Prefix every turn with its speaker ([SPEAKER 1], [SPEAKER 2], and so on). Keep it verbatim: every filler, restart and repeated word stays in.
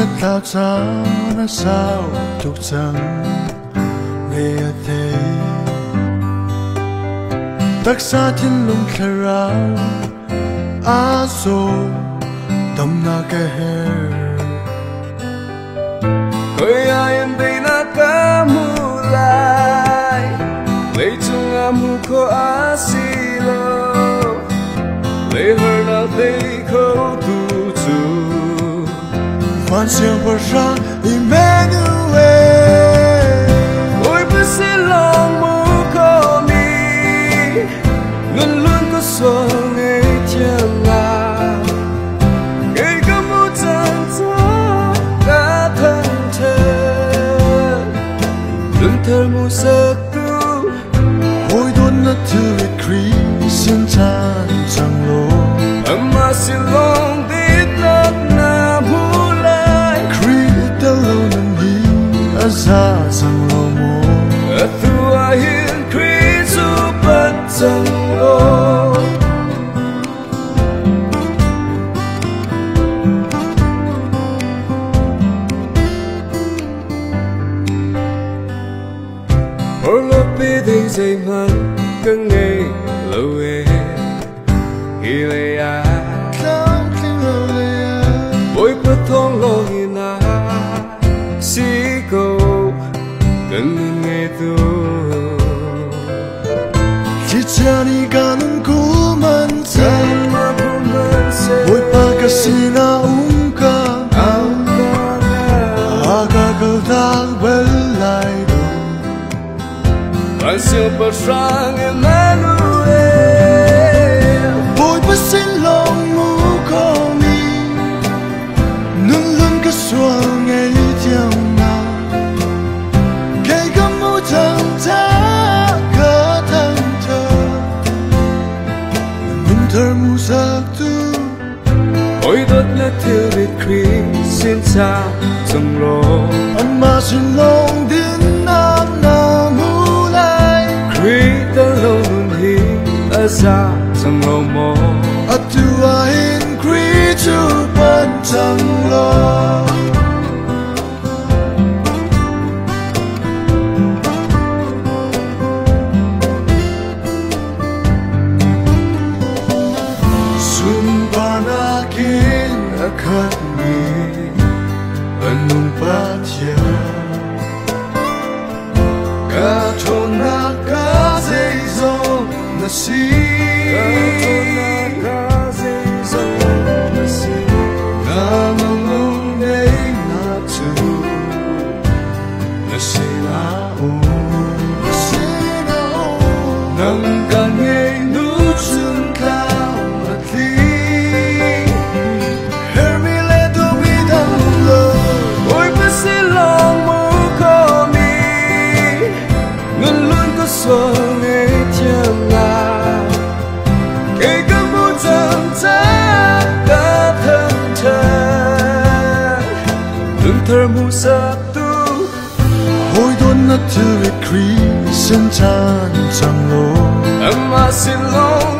[SPEAKER 1] là tao cha nó sao tục chẳng nghe thấy tất xa thiên lung khơi ra á số tâm na cái hè
[SPEAKER 2] ơi ai em đây na cá mu lại lấy chung amu ko asilo lấy hơn nào đây khâu tu chu
[SPEAKER 1] Quan siang por ra Emmanuel
[SPEAKER 2] ôi bữa sẽ lòng mu ko mi luôn luôn có số ngày chẳng là ngày có mu chẳng cho cả thân thơ luôn thơ mu sơ tu
[SPEAKER 1] Ôi đốn nó thư về Christ xin chan chẳng lô
[SPEAKER 2] Amma xin lòng đi tất na mu lại
[SPEAKER 1] Christ đã lâu nâng đi ở ra chẳng lô mô
[SPEAKER 2] ở tu a hiền Christ su bất chẳng lô Ở lớp bê đây dày mặn cưng ngày lâu ê hi lê à
[SPEAKER 1] Không kinh lâu lê à
[SPEAKER 2] bối bất thông lo hi na si câu cưng ngày tu
[SPEAKER 1] Chỉ cha ni ca nung cú man say
[SPEAKER 2] mà cũngមិនសេ
[SPEAKER 1] Ôi pa ca si na um ca Aga ca ta vel lai do
[SPEAKER 2] Bạn siêu bật sang Emmanuel
[SPEAKER 1] Ôi pa xin lòng mu ko mi Nung lung ca suang ngày theo na Cây ca mu thang ta ca thang thơ Nung thơ mu sắc tu
[SPEAKER 2] ôi đốt nhất thiêu việt Christ xin cha trong lô
[SPEAKER 1] Anh mà xin lòng đến nam na mu lai
[SPEAKER 2] Christ đã lâu luôn hi ở xa trong lô mô
[SPEAKER 1] At tu a hin Christ chu ban chẳng lo Sun panakin akat ni anong patya Katona ka zaizo na si Namamong nay na tu Na sinao Na sinao Nang kanyay nutsun kao at li Hermile dumidang lo
[SPEAKER 2] ôi bữa sẽ lòng mu ko mi luôn luôn có số ngày chẳng là cây có mu chẳng cha cả thân thơ đừng thơ mu sa tu
[SPEAKER 1] Ôi đốn na thư về Christ xin chan chẳng lô
[SPEAKER 2] Amma xin lòng